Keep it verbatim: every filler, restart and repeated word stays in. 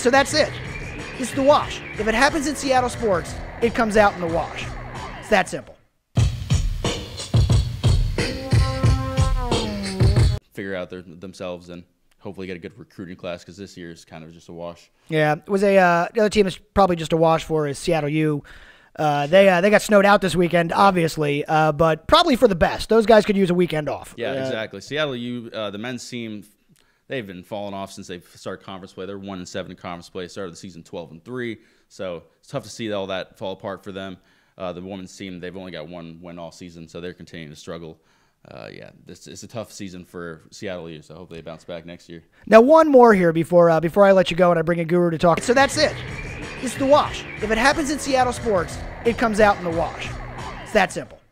So that's it. It's the wash. If it happens in Seattle sports, it comes out in the wash. It's that simple. Figure out their, themselves and hopefully get a good recruiting class, because this year is kind of just a wash. Yeah, it was a uh, the other team that's probably just a wash for is Seattle U. Uh, they uh, they got snowed out this weekend, obviously, uh, but probably for the best. Those guys could use a weekend off. Yeah, uh, exactly. Seattle U, uh, the men's team, they've been falling off since they've started conference play. They're one and seven in conference play. Started the season twelve and three, so it's tough to see all that fall apart for them. Uh, the women's team, they've only got one win all season, so they're continuing to struggle. Uh, yeah, this it's a tough season for Seattle U, so hopefully they bounce back next year. Now, one more here before uh, before I let you go and I bring a guru to talk. So that's it. It's the wash. If it happens in Seattle sports, it comes out in the wash. It's that simple.